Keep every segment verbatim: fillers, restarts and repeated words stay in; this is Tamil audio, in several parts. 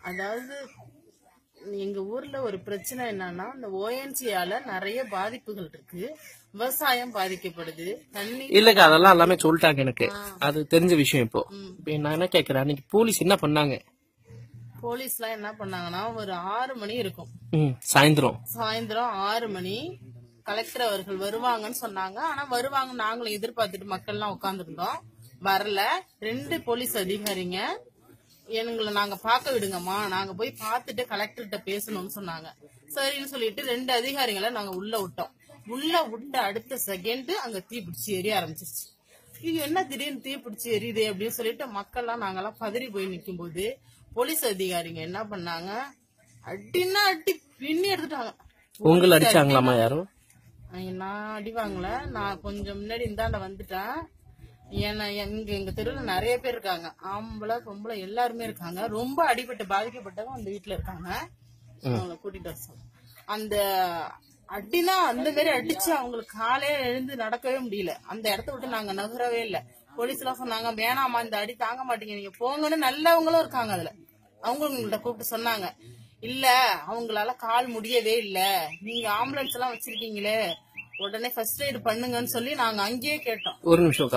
அதாவது எங்க ஊர்ல ஒரு பிரச்சனை என்னன்னா, இந்த ஓஎன்ஜியால நிறைய பாதிப்புகள் இருக்கு. விவசாயம் பாதிக்கப்படுது. தண்ணி இல்லக்கா அதெல்லாம் எல்லாமே சொல்லிட்டாங்க எனக்கு. அது தெரிஞ்ச விஷயம். இப்போ நான் என்ன கேக்குறேன், அன்னைக்கு போலீஸ் என்ன பண்ணாங்க? போலீஸ் எல்லாம் என்ன பண்ணாங்கன்னா, ஒரு ஆறு மணி இருக்கும் சாயந்தரம் சாயந்தரம் ஆறு மணி கலெக்டர் அவர்கள் வருவாங்கன்னு சொன்னாங்க. ஆனா வருவாங்க நாங்களும் எதிர்பார்த்துட்டு மக்கள் எல்லாம் உட்கார்ந்துருந்தோம். வரல. ரெண்டு போலீஸ் அதிகாரிங்க எங்களை நாங்க பாக்க விடுங்கம்மா, நாங்க போய் பாத்துட்டு கலெக்டர்கிட்ட பேசணும்னு சொன்னாங்க. சரின்னு சொல்லிட்டு ரெண்டு அதிகாரிகளை நாங்க உள்ள விட்டோம். உள்ள விட்ட அடுத்த செகண்ட் அங்க தீ பிடிச்சி எரிய ஆரம்பிச்சிருச்சு. இது என்ன திடீர்னு தீ பிடிச்சி எரியுது அப்படின்னு சொல்லிட்டு மக்கள்லாம் நாங்கெல்லாம் பதறி போய் நிக்கும் போது போலீஸ் அதிகாரிங்க என்ன பண்ணாங்க, அடின்னா அடி பின்னி எடுத்துட்டாங்க. உங்களை அடிச்சாங்களாமா? யாரும் நான் அடிவாங்கல, நான் கொஞ்சம் முன்னாடி இந்தாண்ட வந்துட்டேன். ஏன்னா எங்க எங்க தெருவில் நிறைய பேர் இருக்காங்க, ஆம்பளை பொம்பளை எல்லாருமே இருக்காங்க. ரொம்ப அடிபட்டு பாதிக்கப்பட்டவங்க அந்த வீட்டுல இருக்காங்க. அவங்களை கூட்டிட்டு வர சொல்ல அந்த அடினா அந்த மாதிரி அடிச்சு அவங்களுக்கு காலையில எழுந்து நடக்கவே முடியல. அந்த இடத்த விட்டு நாங்க நகரவே இல்லை. போலீஸ் எல்லாம் சொன்னாங்க, வேணாமா இந்த அடி தாங்க மாட்டீங்க, நீங்க போங்கன்னு. நல்லவங்களும் இருக்காங்க அதுல. அவங்கள்ட்ட கூப்பிட்டு சொன்னாங்க, இல்ல அவங்களால கால் முடியவே இல்ல, நீங்க ஆம்புலன்ஸ் எல்லாம் வச்சிருக்கீங்களே உடனே ஃபர்ஸ்ட் எய்ட் பண்ணுங்கன்னு சொல்லி நாங்க அங்கேயே கேட்டோம். ஒரு நிமிஷம்க்கா,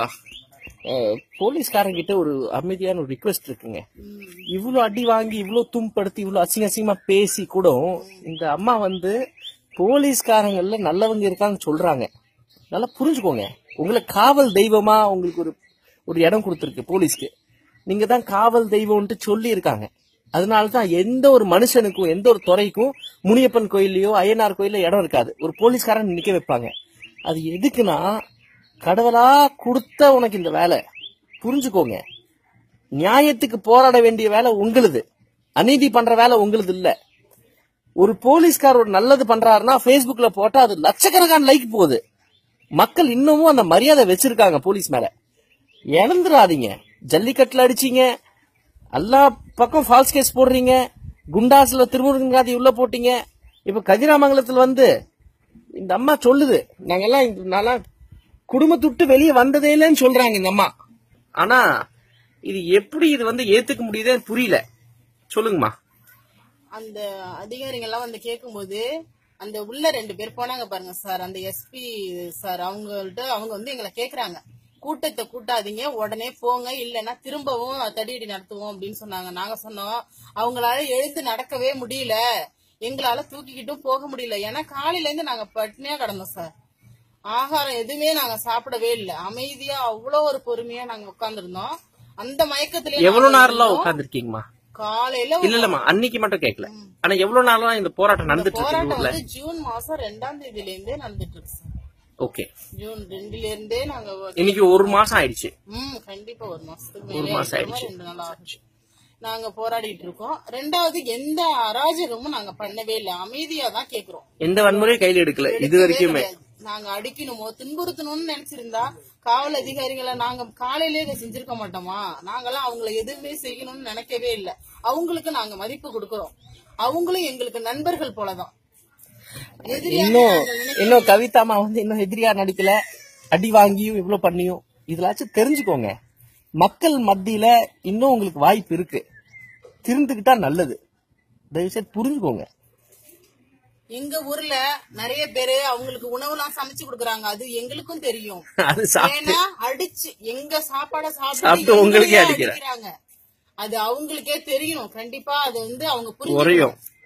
போலீஸ்காரங்க கிட்ட ஒரு அமைதியான ஒரு ரிக்வெஸ்ட் இருக்குங்க. இவ்வளவு அடி வாங்கி இவ்வளவு தும்படுத்தி இவ்வளவு அசிங்க அசிங்கமா பேசி கூட இந்த அம்மா வந்து போலீஸ்காரங்கள்ல நல்லவங்க இருக்கான்னு சொல்றாங்க. நல்லா புரிஞ்சுக்கோங்க. உங்களுக்கு காவல் தெய்வமா உங்களுக்கு ஒரு ஒரு இடம் கொடுத்துருக்கு போலீஸ்க்கு. நீங்க தான் காவல் தெய்வம்ட்டு சொல்லி இருக்காங்க. அதனாலதான் எந்த ஒரு மனுஷனுக்கும் எந்த ஒரு துறைக்கும் முனியப்பன் கோயிலையோ ஐயனார் கோயிலோ இடம் இருக்காது. ஒரு போலீஸ்காரன் நிக்க வைப்பாங்க. அது எதுக்குன்னா, கடவுளா கொடுத்த உனக்கு இந்த வேலை, புரிஞ்சுக்கோங்க. நியாயத்துக்கு போராட வேண்டிய வேலை உங்களுது, அநீதி பண்ற வேலை உங்களுது இல்ல. ஒரு போலீஸ்கார் ஒரு நல்லது பண்றாருன்னா பேஸ்புக்ல போட்டா அது லட்சக்கணக்கான லைக் போகுது. மக்கள் இன்னமும் அந்த மரியாதை வச்சிருக்காங்க போலீஸ் மேல. இழந்துடாதீங்க. ஜல்லிக்கட்டுல அடிச்சீங்க, எல்லா பக்கம் ஃபால்ஸ் கேஸ் போடுறீங்க, குண்டாஸ்ல திருமுருகன்காதி உள்ள போட்டீங்க. இப்ப கதிராமங்கலத்துல வந்து இந்த அம்மா சொல்லுது, நாங்கெல்லாம் நல்லா குடும்பத்துட்டு வெளியே வந்ததே இல்லைன்னு சொல்றாங்க இந்த அம்மா. ஆனா இது எப்படி இது வந்து ஏத்துக்க முடியுதுன்னு புரியல. சொல்லுங்கம்மா. அந்த அதிகாரிகள் எல்லாம் வந்து கேட்கும் போது, அந்த உள்ள ரெண்டு பேர் போனாங்க பாருங்க சார், அந்த எஸ்பி சார், அவங்கள்ட்ட அவங்க வந்து எங்களை கேக்குறாங்க, கூட்டத்தை கூட்டாதீங்க, உடனே போங்க, இல்லைன்னா திரும்பவும் தடியடி நடத்துவோம் அப்படின்னு சொன்னாங்க. நாங்க சொன்னோம், அவங்களால எழுந்து நடக்கவே முடியல, எங்களால தூக்கிக்கிட்டும் போக முடியல. ஏன்னா காலையில இருந்து நாங்க பட்னியா கிடந்தோம் சார். ஆகாரம் எதுவுமே நாங்க சாப்பிடவே இல்லை. அமைதியா அவ்வளவு ஒரு பொறுமையா நாங்க உட்கார்ந்துருந்தோம். அந்த மயக்கத்திலே எவ்வளவு நேரம் உட்கார்ந்துருக்கீங்கம்மா? காலையில இல்ல இல்லம்மா, அன்னைக்கு மட்டும் கேட்கல. ஆனா எவ்வளவு நாளா இந்த போராட்டம் நடந்துட்டு இருக்கு? போராட்டம் வந்து ஜூன் மாசம் ரெண்டாம் தேதியில இருந்தே நடந்துட்டு இருக்கு சார். ஓகே, ஜூன் ரெண்டுல இருந்தே நாங்க இன்னைக்கு ஒரு மாசம் ஆயிடுச்சு. ம் கண்டிப்பா ஒரு மாசத்துக்கு ஒரு மாசம் ஆயிடுச்சு. ரெண்டு நாள் ஆச்சு நாங்க போராடிட்டு இருக்கோம். ரெண்டாவது எந்த அராஜகமும் நாங்க பண்ணவே இல்லை, அமைதியா தான் கேக்குறோம். எந்த வன்முறையும் கையில எடுக்கல இது வரைக்குமே. நாங்க அடிக்கணுமோ துன்புறுத்தணும்னு நினைச்சிருந்தா காவல் அதிகாரிகளை நாங்க காலையிலேயே இதை செஞ்சிருக்க மாட்டோமா? நாங்கெல்லாம் அவங்களை எதுவுமே செய்யணும்னு நினைக்கவே இல்லை. அவங்களுக்கு நாங்க மதிப்பு கொடுக்கறோம். அவங்களும் எங்களுக்கு நண்பர்கள் போலதான். இன்னும் இன்னும் கவிதாமா வந்து இன்னும் எதிரியா நடிக்கல. அடி வாங்கியும் இவ்வளவு பண்ணியும் இதுலாச்சும் தெரிஞ்சுக்கோங்க. மக்கள் மத்தியில இன்னும் உங்களுக்கு வாய்ப்பு இருக்கு. திருந்துகிட்டா நல்லது. தயவுசெய்து புரிஞ்சுக்கோங்க. எங்க ஊர்ல நிறைய பேரு அவங்களுக்கு உணவு எல்லாம் சமைச்சு கொடுக்கறாங்க, அது எங்களுக்கும் தெரியும். ஏன்னா அடிச்சு எங்க சாப்பாட சாப்பிட்டு உங்களுக்கே அடிக்கிறாங்க, அது அவங்களுக்கே தெரியும். கண்டிப்பா அது வந்து அவங்க புரியும்.